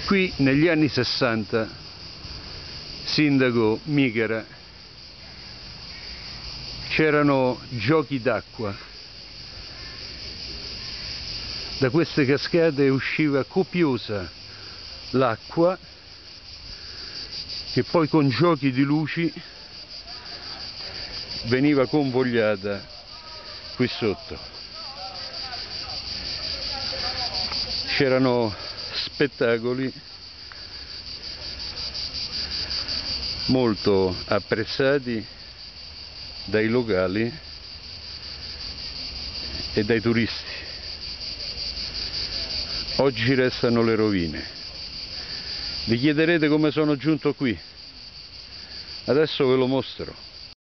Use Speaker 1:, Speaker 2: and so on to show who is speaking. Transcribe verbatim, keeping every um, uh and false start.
Speaker 1: Qui negli anni sessanta, sindaco Migara, c'erano giochi d'acqua. Da queste cascate usciva copiosa l'acqua che poi con giochi di luci veniva convogliata qui sotto. C'erano spettacoli molto apprezzati dai locali e dai turisti. Oggi restano le rovine. Vi chiederete come sono giunto qui. Adesso ve lo mostro.